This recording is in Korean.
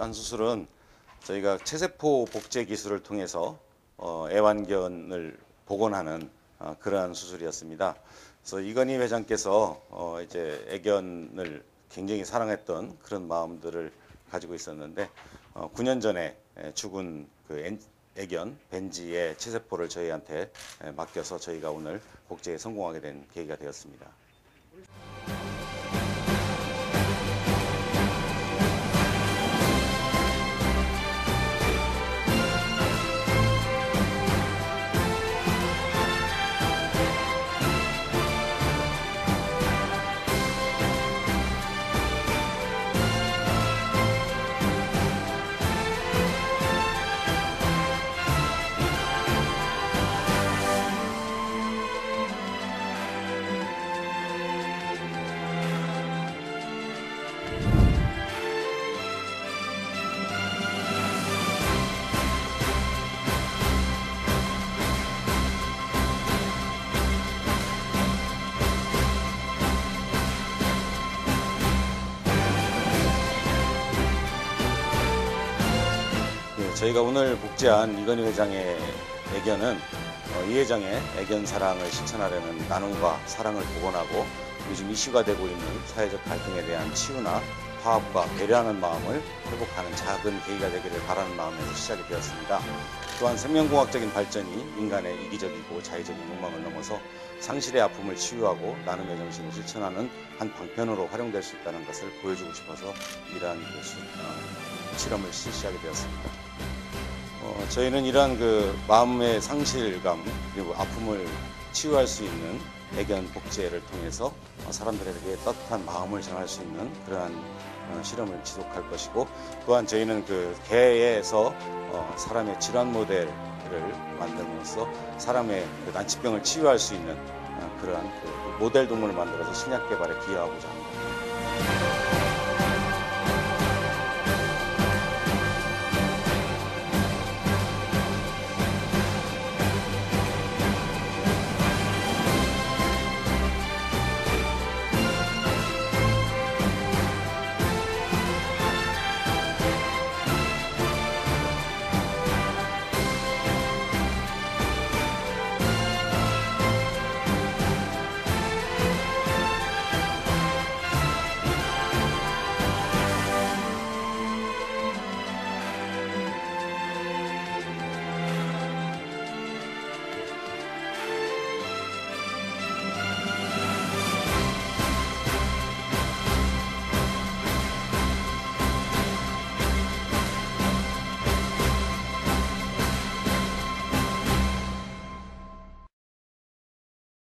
한 수술은 저희가 체세포 복제 기술을 통해서 애완견을 복원하는 그러한 수술이었습니다. 그래서 이건희 회장께서 이제 애견을 굉장히 사랑했던 그런 마음들을 가지고 있었는데 9년 전에 죽은 그 애견 벤지의 체세포를 저희한테 맡겨서 저희가 오늘 복제에 성공하게 된 계기가 되었습니다. 저희가 오늘 복제한 이건희 회장의 애견은 이 회장의 애견 사랑을 실천하려는 나눔과 사랑을 복원하고 요즘 이슈가 되고 있는 사회적 갈등에 대한 치유나 화합과 배려하는 마음을 회복하는 작은 계기가 되기를 바라는 마음에서 시작이 되었습니다. 또한 생명공학적인 발전이 인간의 이기적이고 자의적인 욕망을 넘어서 상실의 아픔을 치유하고 나눔의 정신을 실천하는 한 방편으로 활용될 수 있다는 것을 보여주고 싶어서 이러한 실험을 실시하게 되었습니다. 저희는 이러한 그 마음의 상실감 그리고 아픔을 치유할 수 있는 애견 복제를 통해서 사람들에게 따뜻한 마음을 전할 수 있는 그러한 실험을 지속할 것이고, 또한 저희는 그 개에서 사람의 질환 모델을 만들면서 사람의 그 난치병을 치유할 수 있는 그러한 그 모델 동물을 만들어서 신약 개발에 기여하고자 합니다.